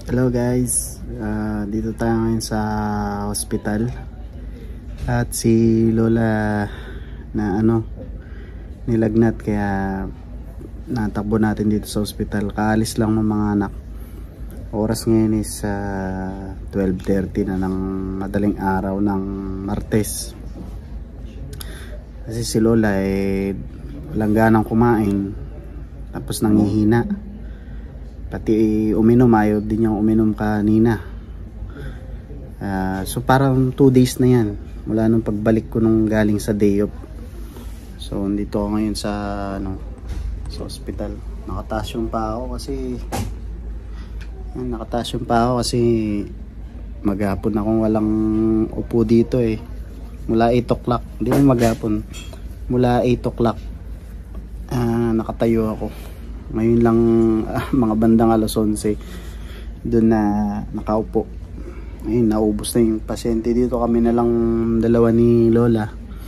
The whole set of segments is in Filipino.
Hello guys, dito tayo ngayon sa hospital at si Lola na nilagnat, kaya natakbo natin dito sa hospital. Kaalis lang ng mga anak. Oras ngayon is 12:30 na ng madaling araw ng Martes. Kasi si Lola walang ganang kumain, tapos nanghihina. Pati uminom, ayaw din niyang uminom kanina. So parang 2 days na yan mula nung pagbalik ko nung galing sa day off. So dito ako ngayon sa hospital. Nakataas yung pa ako kasi maghapon akong walang upo dito mula 8 o'clock, hindi mo maghapon, mula 8 o'clock nakatayo ako. Ngayon lang mga bandang alas 11 doon na nakaupo. Ngayon naubos na yung pasyente dito, kami na lang dalawa ni Lola.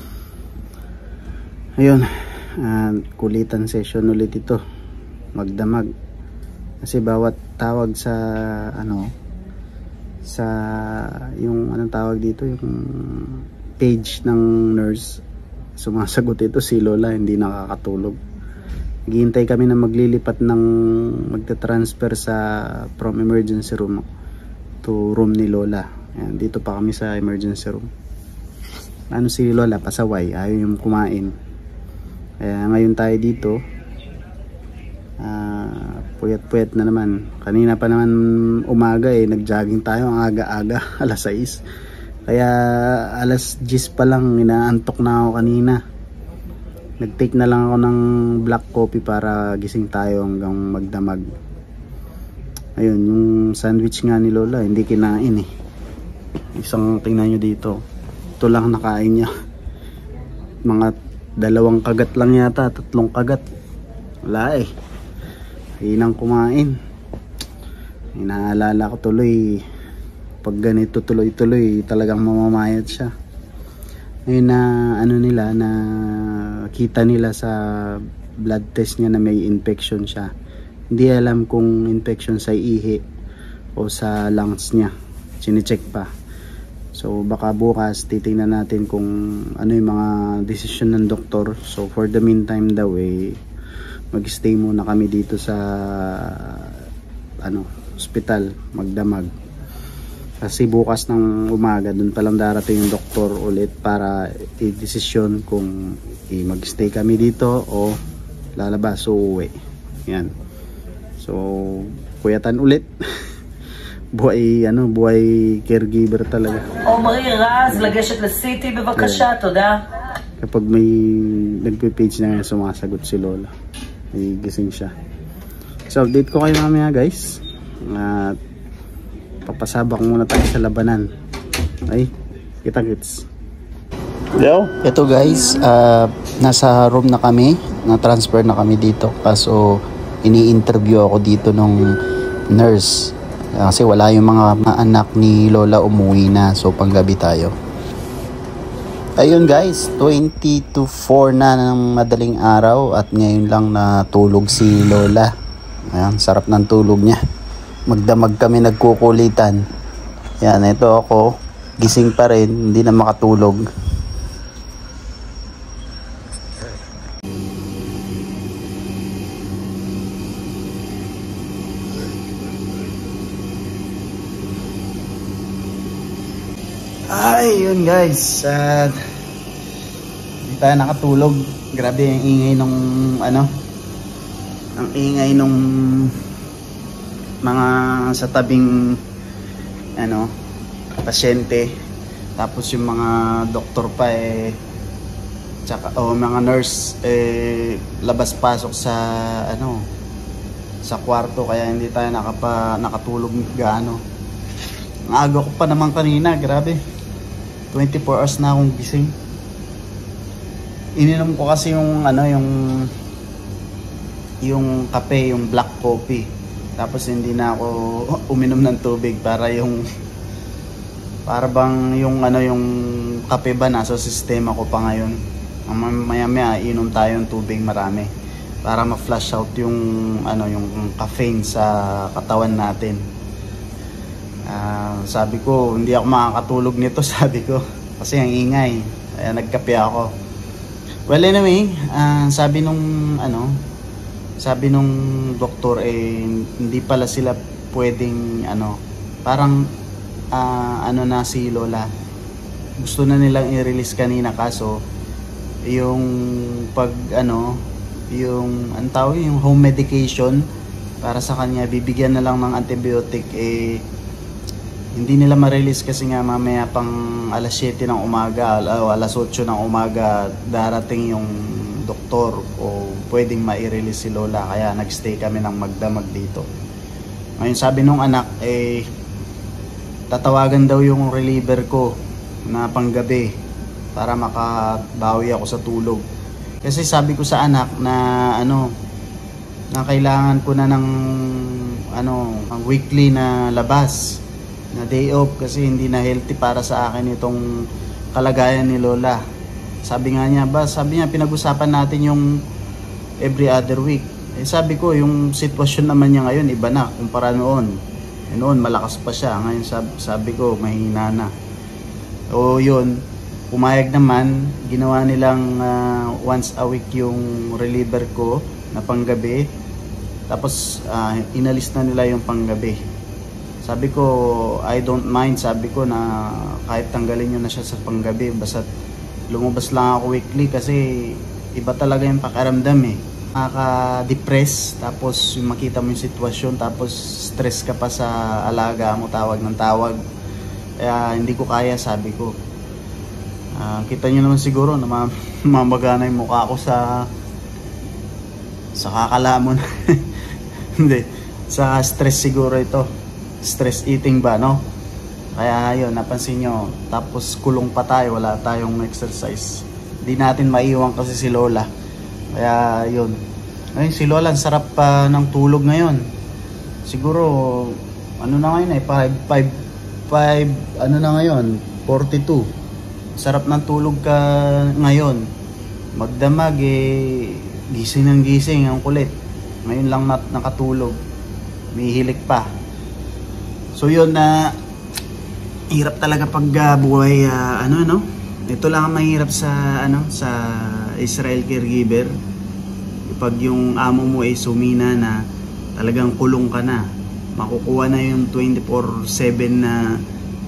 Ayun, kulitan session ulit ito, magdamag. Kasi bawat tawag sa yung anong tawag dito, yung page ng nurse, sumasagot ito si Lola, hindi nakakatulog. Hihintay kami na maglilipat ng magta-transfer from emergency room to room ni Lola. Ayan, dito pa kami sa emergency room. Si Lola pasaway, ayaw yung kumain. Kaya ngayon tayo dito. Puyat-puyat na naman. Kanina pa naman umaga nag-jogging tayo ang aga-aga, alas 6. Kaya alas 10 pa lang inaantok na ako kanina. Nag-take na lang ako ng black coffee para gising tayo hanggang magdamag. Ayun, yung sandwich nga ni Lola hindi kinain Isang, tingnan nyo dito, ito lang nakain niya. Mga 2 kagat lang yata, 3 kagat. Wala hinang kumain. Inaalala ko tuloy, pag ganito tuloy-tuloy talagang mamamayat siya. Ngayon na kita nila sa blood test niya na may infection siya. Hindi alam kung infection sa ihi o sa lungs niya. Sine-check pa. So baka bukas titingnan natin kung ano yung mga decision ng doktor. So for the meantime daw mag-stay muna kami dito sa hospital, magdamag. Kasi bukas ng umaga doon palang darating yung doktor ulit para i-desisyon kung mag-stay kami dito o lalabas o uwi. Yan. So kuyatan ulit. buhay caregiver talaga. עמרי רז, לגשת לסיטי בבקשה, תודה. Kapag may nagpe-page na sumasagot si Lola, may gising siya. So update ko kayo mamaya guys. At papasabak muna tayo sa labanan. Kita-kits. Ito guys, nasa room na kami, na-transfer na kami dito. Kaso ini-interview ako dito nung nurse. Kasi wala yung mga anak ni Lola, umuwi na. So panggabi tayo. Ayun guys, 20 to 4 na ng madaling araw. At ngayon lang natulog si Lola. Ayan, sarap ng tulog niya. Magdamag kami nagkukulitan. Yan, ito ako, gising pa rin, hindi na makatulog. Yun guys, hindi tayo nakatulog. Grabe ang ingay nung ang ingay nung mga sa tabing pasyente, tapos yung mga doktor pa tsaka mga nurse labas pasok sa sa kwarto, kaya hindi tayo nakatulog gaano. Ang aga ko pa naman kanina, grabe, 24 hours na akong gising. Ininom ko kasi yung kape, yung black coffee. Tapos hindi na ako uminom ng tubig para bang yung kape ba nasa sistema ko pa ngayon. Maya inom tayo ng tubig marami para ma-flush out yung yung caffeine sa katawan natin. Sabi ko, hindi ako makakatulog nito, sabi ko. Kasi ang ingay. Kaya nagkape ako. Well, anyway, sabi nung doktor, hindi pala sila pwedeng, parang, na si Lola. Gusto na nilang i-release kanina, kaso, yung yung home medication, para sa kanya, bibigyan na lang ng antibiotic, hindi nila ma-release kasi nga mamaya pang alas 7 ng umaga o alas 8 ng umaga darating yung doktor o pwedeng ma-release si Lola, kaya nagstay kami ng magdamag dito. Ngayon sabi nung anak, tatawagan daw yung reliever ko na panggabi para makabawi ako sa tulog. Kasi sabi ko sa anak na na kailangan ko na ng ang weekly na labas na day off kasi hindi na healthy para sa akin itong kalagayan ni Lola. Sabi niya pinag-usapan natin yung every other week. Sabi ko yung sitwasyon naman niya ngayon iba na kumpara noon. Noon malakas pa siya, ngayon sabi ko mahina na. O yun, pumayag naman, ginawa nilang once a week yung reliever ko na panggabi. Tapos inalis na nila yung panggabi. Sabi ko, I don't mind, sabi ko na kahit tanggalin nyo na siya sa panggabi, basta lumabas lang ako weekly kasi iba talaga yung pakiramdam Nakaka-depress, tapos yung makita mo yung sitwasyon, tapos stress ka pa sa alaga mo, tawag ng tawag. Kaya hindi ko kaya, sabi ko. Kita nyo naman siguro na mamagana yung mukha ko sa kakalamon. Hindi, sa stress siguro ito. Stress eating ba, no? Kaya yun, napansin nyo, tapos kulong pa tayo, wala tayong exercise. Hindi natin maiwan kasi si Lola. Kaya yun. Ay, si Lola, ang sarap pa ng tulog ngayon. Siguro, na ngayon 42. Sarap ng tulog ka ngayon. Magdamag gising ng gising, ang kulit. Ngayon lang nakatulog. May hilik pa. So yun hirap talaga pag buhay ito lang ang mahirap sa Israel caregiver. Pag yung amo mo ay sumina na, talagang kulong ka na. Makukuha na yung 24/7 na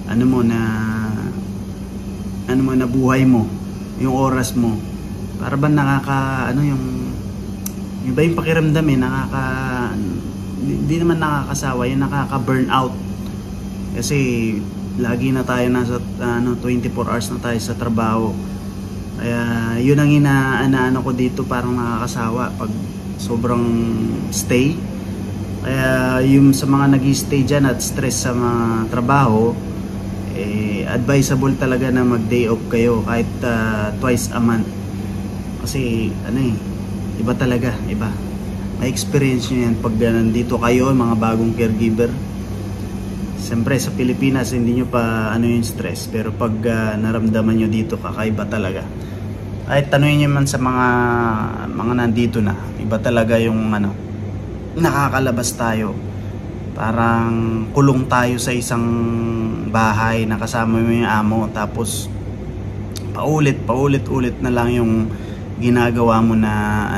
na buhay mo, yung oras mo. Para ba yung iba yung pakiramdam hindi naman nakakasawa, yung nakaka-burn out. Kasi lagi na tayo nasa 24 hours na tayo sa trabaho. Kaya yun ang inaano ko dito, parang nakakasawa pag sobrang stay. Kaya yung sa mga nag-stay dyan at stress sa mga trabaho, advisable talaga na mag-day off kayo kahit twice a month. Kasi iba talaga, iba. May experience nyo yan pag nandito kayo, mga bagong caregiver. Siyempre sa Pilipinas hindi nyo pa yung stress, pero pag naramdaman nyo dito, kakaiba talaga. Kahit tanungin nyo man sa mga nandito na, iba talaga yung nakakalabas tayo. Parang kulong tayo sa isang bahay na kasama mo yung amo, tapos paulit-ulit na lang yung ginagawa mo na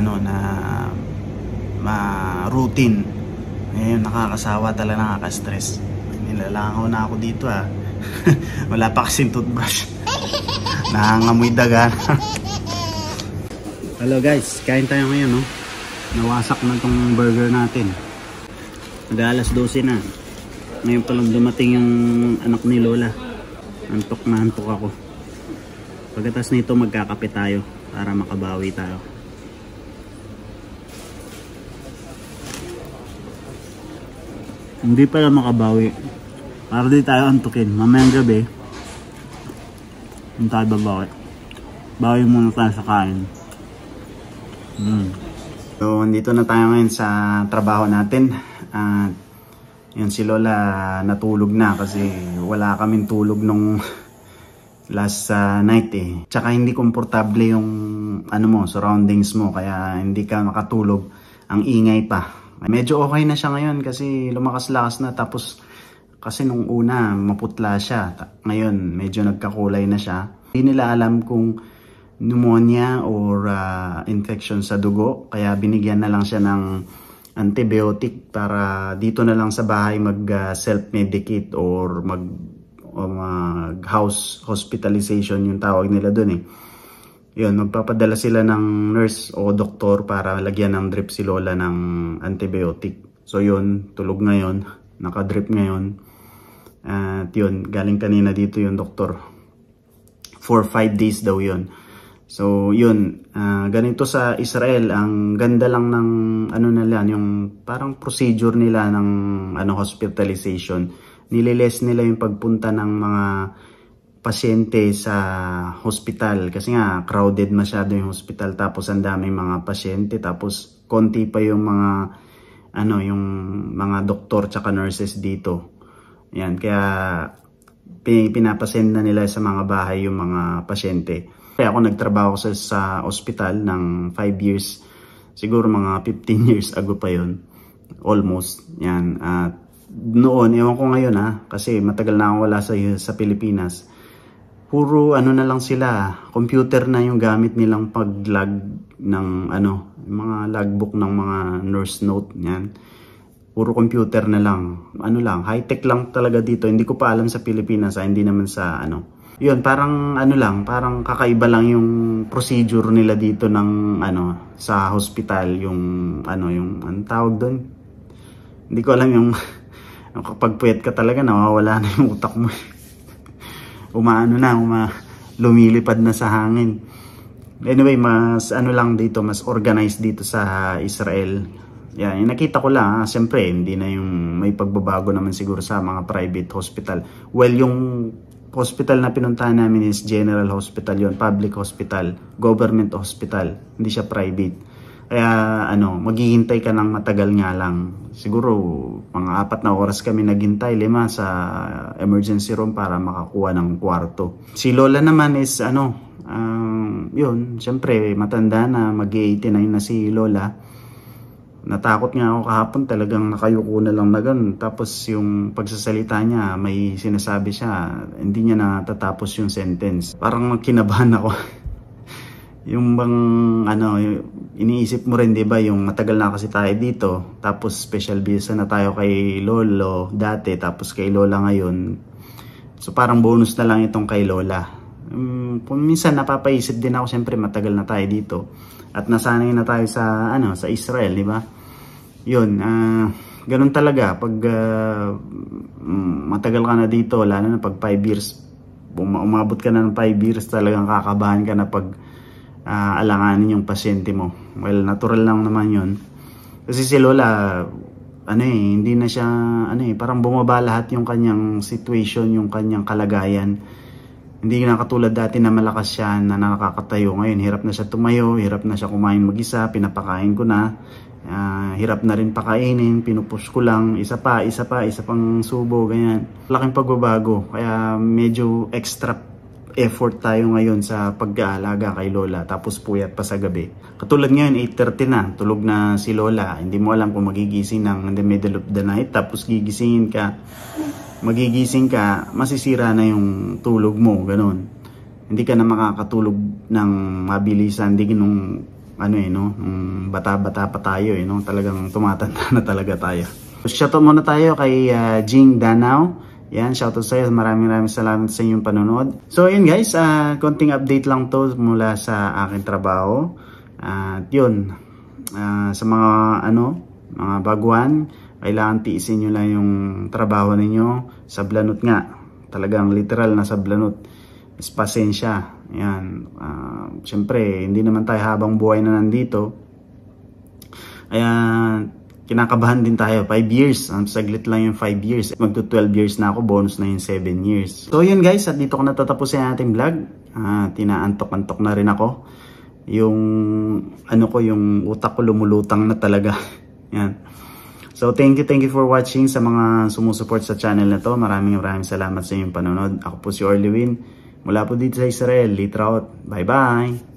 routine. Ngayon nakakasawa talaga, nakaka-stress. Nilalangaw na ako dito wala pa kasing toothbrush. Nangangamoy daga. Hello guys, kain tayo ngayon Nawasak na tong burger natin. Mag-alas 12 na. Ngayon pa lang dumating yung anak ni Lola. Antok na antok ako. Pagkatapos nito magkakape tayo para makabawi tayo. Hindi pala makabawi. Para di tayo antukin. Mamayang gabi, hindi tayo babawi. Bawi muna tayo sa kain. So, nandito na tayo ngayon sa trabaho natin. Yun, si Lola natulog na kasi wala kaming tulog nung last night Tsaka hindi komportable yung surroundings mo, kaya hindi ka makatulog. Ang ingay pa. Medyo okay na siya ngayon kasi lumakas-lakas na, tapos Kasi nung una, maputla siya. Ngayon, medyo nagkakulay na siya. Hindi nila alam kung pneumonia or infection sa dugo. Kaya binigyan na lang siya ng antibiotic para dito na lang sa bahay mag-self-medicate or mag-house hospitalization yung tawag nila dun eh. Yun, magpapadala sila ng nurse o doktor para lagyan ng drip si Lola ng antibiotic. So yun, tulog ngayon, naka-drip ngayon. At yun, galing kanina dito yung doktor. For 5 days daw yun. So yun, ganito sa Israel, ang ganda lang ng ano nila, yung parang procedure nila ng hospitalization. Nililes nila yung pagpunta ng mga pasyente sa hospital kasi nga crowded masyado yung hospital, tapos ang daming mga pasyente, tapos konti pa yung mga yung mga doktor tsaka nurses dito. Yan, kaya pinapasend na nila sa mga bahay yung mga pasyente. Kaya ako nagtrabaho sa ospital ng 5 years, siguro mga 15 years ago pa yun, almost. Yan, at noon, ewan ko ngayon kasi matagal na akong wala sa Pilipinas. Puro na lang sila, computer na yung gamit nilang pag-log ng mga logbook ng mga nurse note, yan. Puro computer na lang, high-tech lang talaga dito. Hindi ko pa alam sa Pilipinas, hindi naman sa yun, parang parang kakaiba lang yung procedure nila dito ng sa hospital, yung yung tawag doon. Hindi ko alam yung kapag puyat ka talaga nawawala na yung utak mo. Lumilipad na sa hangin. Anyway, mas lang dito, mas organized dito sa Israel. Yan, nakita ko lang, siyempre hindi na yung may pagbabago naman siguro sa mga private hospital. Well, yung hospital na pinuntahan namin is General Hospital yon, public hospital, government hospital, hindi siya private. Kaya maghihintay ka ng matagal nga lang. Siguro mga 4 na oras kami naghintay, 5 sa emergency room para makakuha ng kwarto. Si Lola naman is yun, syempre matanda na, mag-89 na si Lola. Natakot nga ako kahapon, talagang nakayuko na lang na ganun. Tapos yung pagsasalita niya, may sinasabi siya, hindi niya natatapos yung sentence. Parang kinabahan ako. Yung bang iniisip mo rin, 'di ba, yung matagal na kasi tayo dito, tapos special visa na tayo kay Lolo dati, tapos kay Lola ngayon. So parang bonus na lang itong kay Lola. Kung minsan napapaisip din ako, siyempre matagal na tayo dito at nasanay na tayo sa sa Israel, 'di ba? 'Yun, ganun talaga pag matagal ka na dito, lalo na pag 5 years, umabot ka na ng 5 years, talagang kakabahan ka na pag alanganin yung pasyente mo. Well, natural lang naman yun. Kasi si Lola, hindi na siya, parang bumaba lahat yung kanyang situation, yung kanyang kalagayan. Hindi na katulad dati na malakas siya, na nakakatayo. Ngayon, hirap na siya tumayo, hirap na siya kumain mag-isa, pinapakain ko na. Hirap na rin pakainin, pinupush ko lang, isa pang subo, ganyan. Laking pagbabago, kaya medyo extra effort tayo ngayon sa pag-aalaga kay Lola, tapos puyat pa sa gabi. Katulad ngayon, 8:30 na, tulog na si Lola. Hindi mo alam kung magigising in the middle of the night, tapos magigising ka, masisira na yung tulog mo, ganun. Hindi ka na makakatulog ng mabilisan, hindi nung bata-bata pa tayo, talagang tumatanda na talaga tayo. Shoutout muna tayo kay Jing Danao. Yan, shoutout sa iyo. Maraming salamat sa inyong panonood. So, yun guys, konting update lang to mula sa aking trabaho. At yun, sa mga mga baguhan, kailangan tiisin nyo lang yung trabaho ninyo. Sablanot nga, talagang literal na sablanot. Is pasensya. Yan, syempre, hindi naman tayo habang buhay na nandito. Kaya kinakabahan din tayo. 5 years. Saglit lang yung 5 years. Magto 12 years na ako. Bonus na yung 7 years. So yun guys. At dito ko natatapusin ang ating vlog. Tinaantok-antok na rin ako. Yung yung utak ko lumulutang na talaga. Yan. So thank you for watching. Sa mga sumusuport sa channel na to, maraming salamat sa inyong panonood. Ako po si Orlewin. Mula po dito sa Israel. Litraut. Bye bye.